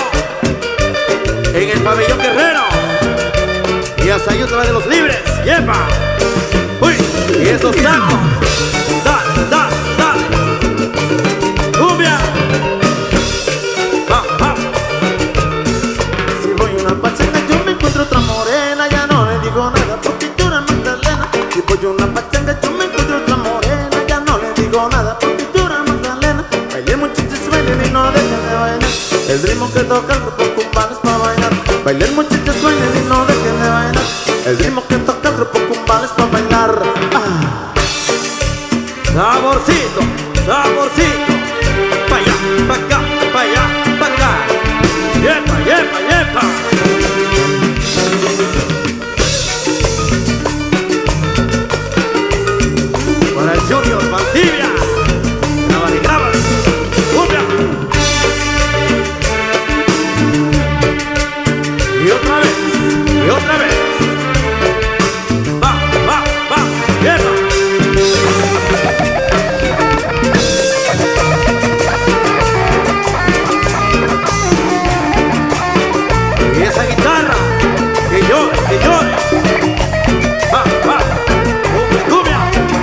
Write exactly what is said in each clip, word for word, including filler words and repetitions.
en el pabellón Guerrero. Y hasta ahí otra de los libres. ¡Yepa! ¡Uy! Y esos tacos. ¡Dale, dale, dale! ¡Cumbia! ¡Va, va! Si voy a una pachanga yo me encuentro otra morena, ya no le digo nada porque llora Magdalena. Si voy a una pachanga yo me encuentro otra morena, ya no le digo nada porque llora Magdalena. Bailen muchachos, bailen y no dejen de bailar. El ritmo que toca el grupo Cumbala es para bailar. Bailen muchachos, bailen y no dejen de bailar. El ritmo que toca el grupo Cumbala es para bailar. Ah. Saborcito, saborcito. Pa' allá, pa' acá, pa' allá, pa' acá. Yepa, yepa, yepa. Para el Junior Valdivia. Grábale, grábale. Cumbia. Y otra vez, y otra vez. Va, va, va, yepa. Y esa guitarra, que llore, que llore. Va, va, cumbia, cumbia.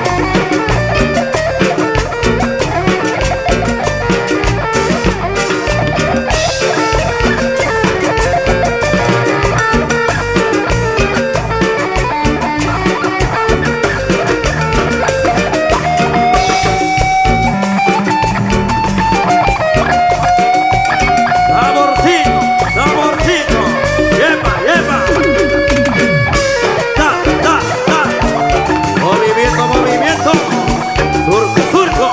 Saborcito, saborcito. Yepa, yepa. Da, da, da. Movimiento, movimiento. Surco, surco.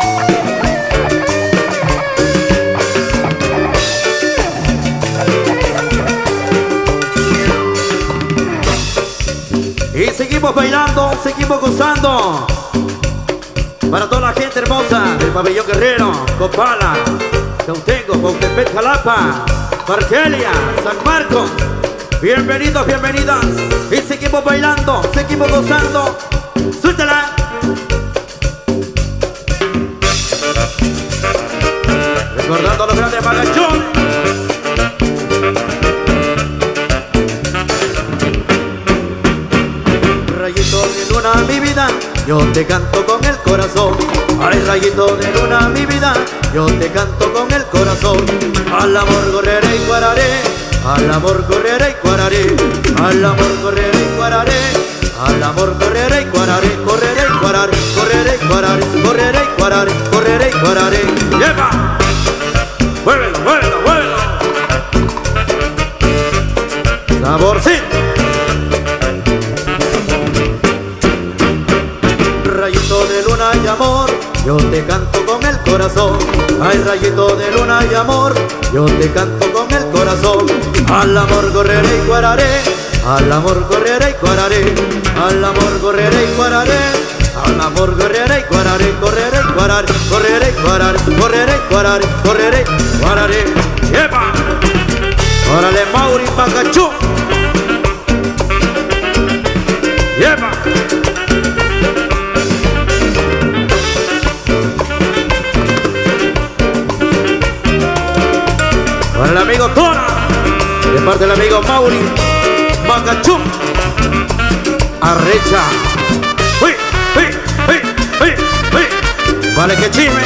Y seguimos bailando, seguimos gozando. Para toda la gente hermosa del pabellón Guerrero, Copala, Cautengo, Cautepec, Jalapa, Argelia, San Marcos. Bienvenidos, bienvenidas. Y seguimos bailando, seguimos gozando. Suéltala. Recordando a los grandes magachones. Rayito de luna, mi vida, yo te canto con el corazón. Ay, rayito de luna, mi vida, yo te canto con el corazón. Al amor correré y cuararé, al amor correré y cuararé, al amor correré y cuararé, al amor correré y cuararé, correré y cuararé, correré y cuararé, correré y cuararé, correré y cuararé. ¡Yepa! ¡Muévelo, muévelo, muévelo! ¡Saborcito! Rayito de luna y amor, yo te canto con el corazón. Ay, rayito de luna y amor, yo te canto con el corazón. Al amor correré y cuararé, al amor correré y cuararé, al amor correré y cuararé, al amor correré y cuararé, correré y cuararé, correré y cuararé, correré y cuararé, correré y cuararé. ¡Yepa! ¡Órale, Mauri Pacachú! ¡Yepa! Para el amigo Tora, de parte del amigo Mauri Pacachú. Arrecha. ¡Uy, uy, uy, uy, uy! Vale que chisme.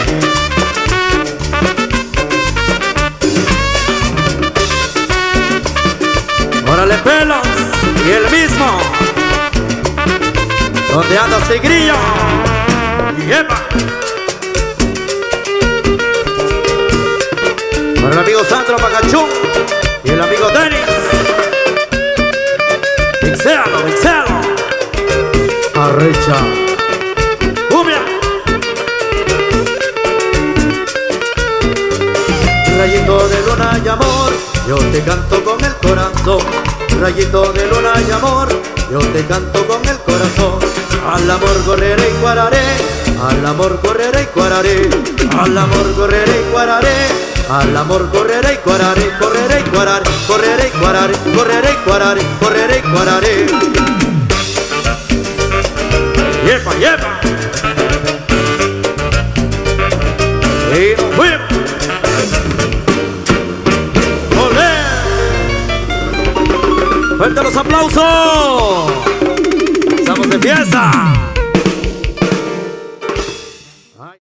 Órale, pelos. Y el mismo. ¿Dónde andas, tigrillo? ¡Yepa! Para el amigo Sandro Pacachú y el amigo Denis. Mixéalo, mixéalo. Arrecha. ¡Cumbia! Rayito de luna y amor, yo te canto con el corazón. Rayito de luna y amor, yo te canto con el corazón. Al amor correré y cuararé, al amor correré y cuararé, al amor correré y cuararé, al amor correré y cuararé, correré y cuararé, correré y cuararé, correré y cuararé, correré y cuararé. ¡Yepa, yepa! Y nos fuimos. Fuerte los aplausos. Estamos de fiesta.